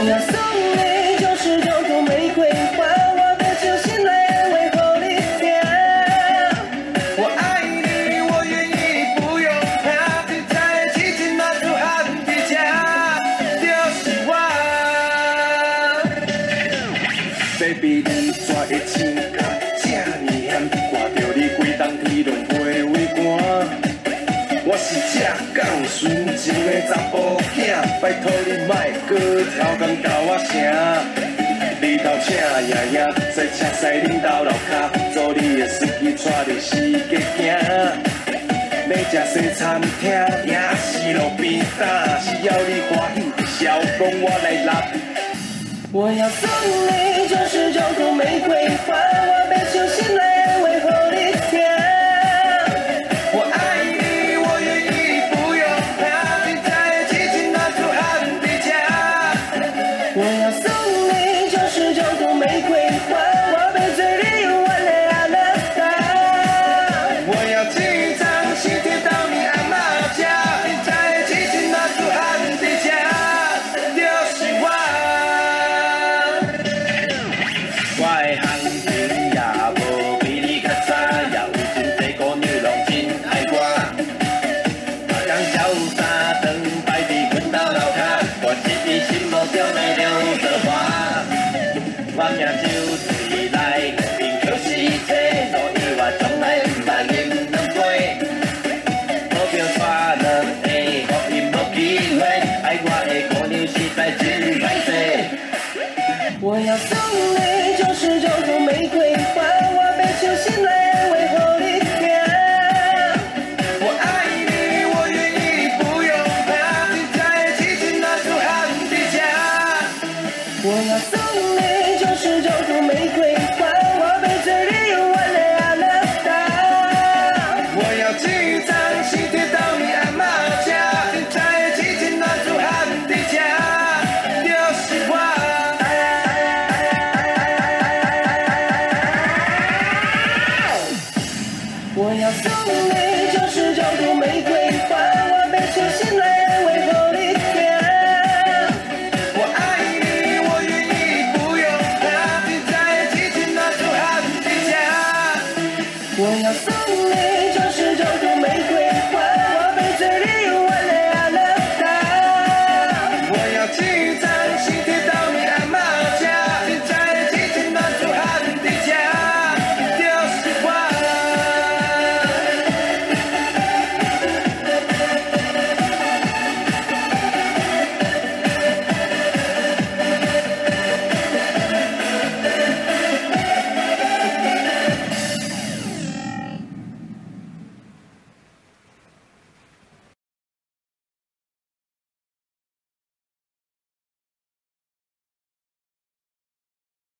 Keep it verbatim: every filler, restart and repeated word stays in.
要送你九十九朵玫瑰花，我的真心来为后你听。我爱你，我愿意，不用怕，你在一起真那就喊你家，就是我。Baby， 你怎会性格这呢险？看到你规冬天拢陪为寒。我是只讲纯情的查甫囝，拜托你莫搁超工交我声。日头请爷爷，在车西恁兜楼骹，做你的司机带你四界行。要食西餐厅，也是路边摊，是要你欢喜，笑讲我来揽。我要送你九十九朵玫瑰花，我被手心来为后你听。我爱你，我愿意，不用怕，你在一起真那就喊你家。我要送你九十九朵玫瑰花，我被嘴里玩的阿拉达。我要寄一张喜帖到你阿妈家，你在一起真那就喊你家，就是我。我的行情也无比你较差，也有真济姑娘拢真爱我。大江潇洒长摆伫阮兜楼骹，我一伊心目中的刘德华。我名就对来并口是这，路以外从来毋捌饮两杯。目标带两个，互伊无机会，爱我的姑娘实在真歹势。我要送你九十九朵玫瑰花，我被手心来为后你听。我爱你，我愿意，不用怕，你在一起真那就喊你家。我要送你九十九朵玫瑰花。